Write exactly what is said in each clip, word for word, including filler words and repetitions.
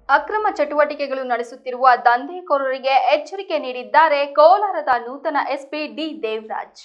ಅಕ್ರಮ ಚಟುವಟಿಕೆಗಳು ನಡೆಸುತ್ತಿರುವ ದಂಧೆಕೋರರಿಗೆ ಎಚ್ಚರಿಕೆ ನೀಡಿದ್ದಾರೆ ಕೋಲಾರದ ನೂತನ ಎಸ್ಪಿ ಡಿ ದೇವರಾಜ್.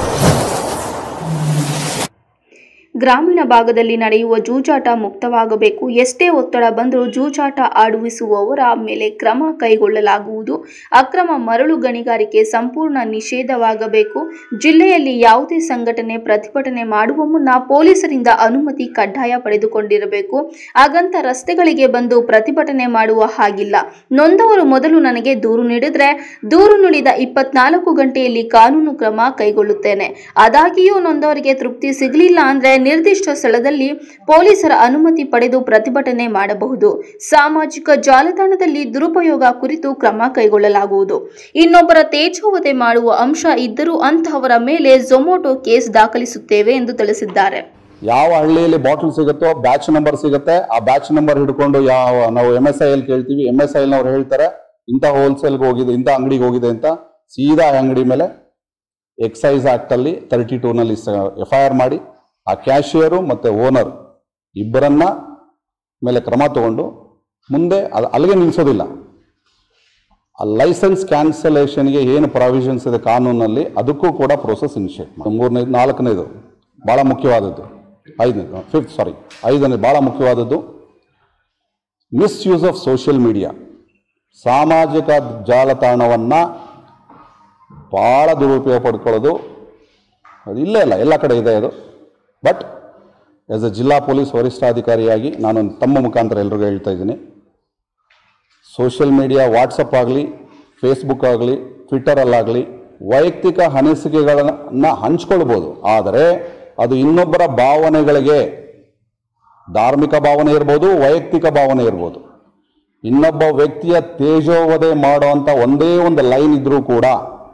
ಗ್ರಾಮೀಣ ಭಾಗದಲ್ಲಿ ನಡೆಯುವ ಜೂಜಾಟ ಮುಕ್ತವಾಗಬೇಕು. ಎಷ್ಟೇ ಒತ್ತಡ ಬಂದರೂ ಜೂಜಾಟ ಆಡುವಿಸುವವರ ಮೇಲೆ ಕ್ರಮ ಕೈಗೊಳ್ಳಲಾಗುವುದು. ಅಕ್ರಮ ಮರಳು ಗಣಿಗಾರಿಕೆ ಸಂಪೂರ್ಣ ನಿಷೇಧವಾಗಬೇಕು. ಜಿಲ್ಲೆಯಲ್ಲಿ ಯಾವುದೇ ಸಂಘಟನೆ ಪ್ರತಿಭಟನೆ ಮಾಡುವ ಮುನ್ನ ಪೊಲೀಸರಿಂದ ಅನುಮತಿ ಕಡ್ಡಾಯ ಪಡೆದುಕೊಂಡಿರಬೇಕು. ಹಾಗಂತ ರಸ್ತೆಗಳಿಗೆ ಬಂದು ಪ್ರತಿಭಟನೆ ಮಾಡುವ ಹಾಗಿಲ್ಲ. ನೊಂದವರು ಮೊದಲು ನನಗೆ ದೂರು ನೀಡಿದರೆ ದೂರು ನೀಡಿದ ಇಪ್ಪತ್ನಾಲ್ಕು ಗಂಟೆಯಲ್ಲಿ ಕಾನೂನು ಕ್ರಮ ಕೈಗೊಳ್ಳುತ್ತೇನೆ. ಆದಾಗ್ಯೂ ನೊಂದವರಿಗೆ ತೃಪ್ತಿ ಸಿಗಲಿಲ್ಲ ಅಂದ್ರೆ ನಿರ್ದಿಷ್ಟ ಸ್ಥಳದಲ್ಲಿ ಪೊಲೀಸರ ಅನುಮತಿ ಪಡೆದು ಪ್ರತಿಭಟನೆ ಮಾಡಬಹುದು. ಸಾಮಾಜಿಕ ಜಾಲತಾಣದಲ್ಲಿ ದುರುಪಯೋಗ ಕುರಿತು ಕ್ರಮ ಕೈಗೊಳ್ಳಲಾಗುವುದು. ಇನ್ನೊಬ್ಬರ ತೇಜೋವಧೆ ಮಾಡುವ ಅಂಶ ಇದ್ದರೂ ಅಂತಹವರ ಮೇಲೆ ಝೊಮ್ಯಾಟೊ ಕೇಸ್ ದಾಖಲಿಸುತ್ತೇವೆ ಎಂದು ತಿಳಿಸಿದ್ದಾರೆ. ಯಾವ ಹಳ್ಳಿಯಲ್ಲಿ ಬಾಟಲ್ ಸಿಗುತ್ತೋ ಬ್ಯಾಚ್ ನಂಬರ್ ಸಿಗುತ್ತೆ, ಆ ಬ್ಯಾಚ್ ನಂಬರ್ ಹಿಡ್ಕೊಂಡು ಯಾವ ನಾವು ಎಂ ಎಸ್ ಐ ಎಲ್ ಕೇಳ್ತೀವಿ, ಎಂ ಎಸ್ ಐ ಎಲ್ ನವರು ಹೇಳ್ತಾರೆ ಇಂಥ ಹೋಲ್ಸೇಲ್ಗೆ ಹೋಗಿದೆ, ಇಂಥ ಅಂಗಡಿಗೆ ಹೋಗಿದೆ ಅಂತ. ಸೀದಾ ಅಂಗಡಿ ಮೇಲೆ ಎಕ್ಸೈಸ್ ಆಕ್ಟ್ ಅಲ್ಲಿ ತರ್ಟಿ ಟೂ ನಲ್ಲಿ ಎಫ್ ಐ ಆರ್ ಮಾಡಿ ಆ ಕ್ಯಾಶಿಯರು ಮತ್ತು ಓನರ್ ಇಬ್ಬರನ್ನ ಮೇಲೆ ಕ್ರಮ ತಗೊಂಡು ಮುಂದೆ ಅದು ಅಲ್ಲಿಗೆ ನಿಲ್ಲಿಸೋದಿಲ್ಲ. ಆ ಲೈಸೆನ್ಸ್ ಕ್ಯಾನ್ಸಲೇಷನ್ಗೆ ಏನು ಪ್ರಾವಿಷನ್ಸ್ ಇದೆ ಕಾನೂನಲ್ಲಿ ಅದಕ್ಕೂ ಕೂಡ ಪ್ರೋಸೆಸ್ ಇನಿಷಿಯೇಟ್ ಮಾಡಿ. ಮೂರನೇದು ನಾಲ್ಕನೇದು ಭಾಳ ಮುಖ್ಯವಾದದ್ದು, ಐದನೇದು ಫಿಫ್ತ್ ಸಾರಿ ಐದನೇದು ಭಾಳ ಮುಖ್ಯವಾದದ್ದು ಮಿಸ್ಯೂಸ್ ಆಫ್ ಸೋಷಿಯಲ್ ಮೀಡಿಯಾ. ಸಾಮಾಜಿಕ ಜಾಲತಾಣವನ್ನು ಭಾಳ ದುರುಪಯೋಗ ಪಡ್ಕೊಳ್ಳೋದು ಅದು ಇಲ್ಲೇ ಇಲ್ಲ, ಎಲ್ಲ ಕಡೆ ಇದೆ ಅದು. ಬಟ್ ಆಸ್ ಎ ಜಿಲ್ಲಾ ಪೊಲೀಸ್ ವರಿಷ್ಠಾಧಿಕಾರಿಯಾಗಿ ನಾನು ತಮ್ಮ ಮುಖಾಂತರ ಎಲ್ರಿಗೂ ಹೇಳ್ತಾ ಇದ್ದೀನಿ, ಸೋಷಿಯಲ್ ಮೀಡಿಯಾ ವಾಟ್ಸಪ್ ಆಗಲಿ, ಫೇಸ್ಬುಕ್ ಆಗಲಿ, ಟ್ವಿಟ್ಟರಲ್ಲಾಗಲಿ ವೈಯಕ್ತಿಕ ಅನಿಸಿಕೆಗಳನ್ನು ಹಂಚ್ಕೊಳ್ಬೋದು. ಆದರೆ ಅದು ಇನ್ನೊಬ್ಬರ ಭಾವನೆಗಳಿಗೆ, ಧಾರ್ಮಿಕ ಭಾವನೆ ಇರ್ಬೋದು, ವೈಯಕ್ತಿಕ ಭಾವನೆ ಇರ್ಬೋದು, ಇನ್ನೊಬ್ಬ ವ್ಯಕ್ತಿಯ ತೇಜೋವಧೆ ಮಾಡುವಂಥ ಒಂದೇ ಒಂದು ಲೈನ್ ಇದ್ರೂ ಕೂಡ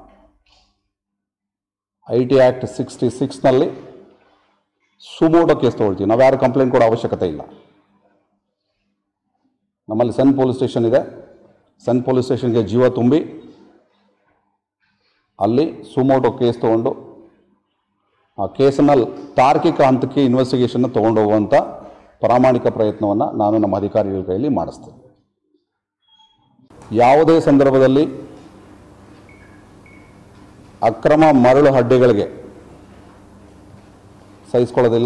ಐ ಟಿ ಆ್ಯಕ್ಟ್ ಸಿಕ್ಸ್ಟಿ ಸಿಕ್ಸ್ನಲ್ಲಿ ಸುಮೋಟೋ ಕೇಸ್ ತೊಗೊಳ್ತೀವಿ. ನಾವು ಯಾರು ಕಂಪ್ಲೇಂಟ್ ಕೊಡೋ ಅವಶ್ಯಕತೆ ಇಲ್ಲ. ನಮ್ಮಲ್ಲಿ ಸನ್ ಪೊಲೀಸ್ ಸ್ಟೇಷನ್ ಇದೆ. ಸನ್ ಪೊಲೀಸ್ ಸ್ಟೇಷನ್ಗೆ ಜೀವ ತುಂಬಿ ಅಲ್ಲಿ ಸುಮೋಟೋ ಕೇಸ್ ತೊಗೊಂಡು ಆ ಕೇಸನ್ನು ತಾರ್ಕಿಕ ಹಂತಕ್ಕೆ ಇನ್ವೆಸ್ಟಿಗೇಷನ್ನ ತೊಗೊಂಡು ಹೋಗುವಂಥ ಪ್ರಾಮಾಣಿಕ ಪ್ರಯತ್ನವನ್ನು ನಾನು ನಮ್ಮ ಅಧಿಕಾರಿಗಳ ಕೈಯಲ್ಲಿ ಮಾಡಿಸ್ತೇನೆ. ಯಾವುದೇ ಸಂದರ್ಭದಲ್ಲಿ ಅಕ್ರಮ ಮರಳು ಅಡ್ಡೆಗಳಿಗೆ ಸಹಿಸ್ಕೊಳ್ಳೋದಿಲ್ಲ.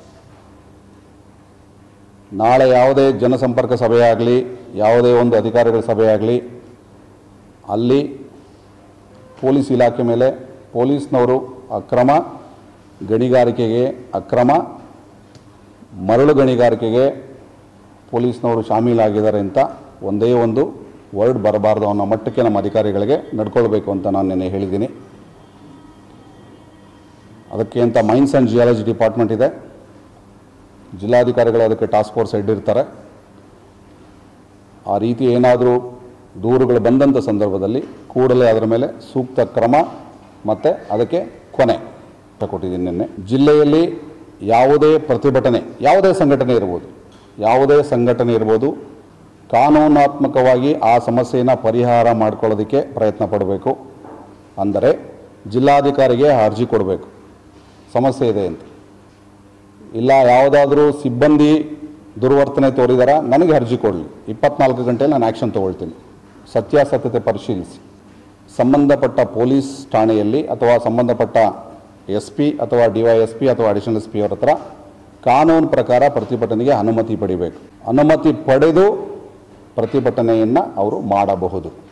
ನಾಳೆ ಯಾವುದೇ ಜನಸಂಪರ್ಕ ಸಭೆಯಾಗಲಿ, ಯಾವುದೇ ಒಂದು ಅಧಿಕಾರಿಗಳ ಸಭೆಯಾಗಲಿ ಅಲ್ಲಿ ಪೊಲೀಸ್ ಇಲಾಖೆ ಮೇಲೆ ಪೊಲೀಸ್ನವರು ಅಕ್ರಮ ಗಣಿಗಾರಿಕೆಗೆ, ಅಕ್ರಮ ಮರಳು ಗಣಿಗಾರಿಕೆಗೆ ಪೊಲೀಸ್ನವರು ಶಾಮೀಲಾಗಿದ್ದಾರೆ ಅಂತ ಒಂದೇ ಒಂದು ವರ್ಡ್ ಬರಬಾರ್ದು ಅನ್ನೋ ಮಟ್ಟಕ್ಕೆ ನಮ್ಮ ಅಧಿಕಾರಿಗಳಿಗೆ ನಡ್ಕೊಳ್ಬೇಕು ಅಂತ ನಾನು ನಿನ್ನೆ ಹೇಳಿದ್ದೀನಿ. ಅದಕ್ಕೆ ಅಂತ ಮೈನ್ಸ್ ಆ್ಯಂಡ್ ಜಿಯಾಲಜಿ ಡಿಪಾರ್ಟ್ಮೆಂಟ್ ಇದೆ. ಜಿಲ್ಲಾಧಿಕಾರಿಗಳು ಅದಕ್ಕೆ ಟಾಸ್ಕ್ ಫೋರ್ಸ್ ಹೆಡ್ ಇರ್ತಾರೆ. ಆ ರೀತಿ ಏನಾದರೂ ದೂರುಗಳು ಬಂದಂಥ ಸಂದರ್ಭದಲ್ಲಿ ಕೂಡಲೇ ಅದರ ಮೇಲೆ ಸೂಕ್ತ ಕ್ರಮ ಮತ್ತು ಅದಕ್ಕೆ ಕೊನೆ ಕೊಟ್ಟಿದ್ದೀನಿ. ನಿನ್ನೆ ಜಿಲ್ಲೆಯಲ್ಲಿ ಯಾವುದೇ ಪ್ರತಿಭಟನೆ, ಯಾವುದೇ ಸಂಘಟನೆ ಇರ್ಬೋದು, ಯಾವುದೇ ಸಂಘಟನೆ ಇರ್ಬೋದು, ಕಾನೂನಾತ್ಮಕವಾಗಿ ಆ ಸಮಸ್ಯೆಯನ್ನು ಪರಿಹಾರ ಮಾಡ್ಕೊಳ್ಳೋದಕ್ಕೆ ಪ್ರಯತ್ನ ಪಡಬೇಕು. ಅಂದರೆ ಜಿಲ್ಲಾಧಿಕಾರಿಗೆ ಅರ್ಜಿ ಕೊಡಬೇಕು, ಸಮಸ್ಯೆ ಇದೆ ಅಂತ. ಇಲ್ಲ ಯಾವುದಾದ್ರೂ ಸಿಬ್ಬಂದಿ ದುರ್ವರ್ತನೆ ತೋರಿದಾರ, ನನಗೆ ಅರ್ಜಿ ಕೊಡಲಿ, ಇಪ್ಪತ್ನಾಲ್ಕು ಗಂಟೆಯಲ್ಲಿ ನಾನು ಆ್ಯಕ್ಷನ್ ತೊಗೊಳ್ತೀನಿ. ಸತ್ಯಾಸತ್ಯತೆ ಪರಿಶೀಲಿಸಿ ಸಂಬಂಧಪಟ್ಟ ಪೊಲೀಸ್ ಠಾಣೆಯಲ್ಲಿ ಅಥವಾ ಸಂಬಂಧಪಟ್ಟ ಎಸ್ ಪಿ ಅಥವಾ ಡಿ ವೈ ಎಸ್ ಪಿ ಅಥವಾ ಅಡಿಷನಲ್ ಎಸ್ ಪಿ ಅವರ ಹತ್ರ ಕಾನೂನು ಪ್ರಕಾರ ಪ್ರತಿಭಟನೆಗೆ ಅನುಮತಿ ಪಡಿಬೇಕು. ಅನುಮತಿ ಪಡೆದು ಪ್ರತಿಭಟನೆಯನ್ನು ಅವರು ಮಾಡಬಹುದು.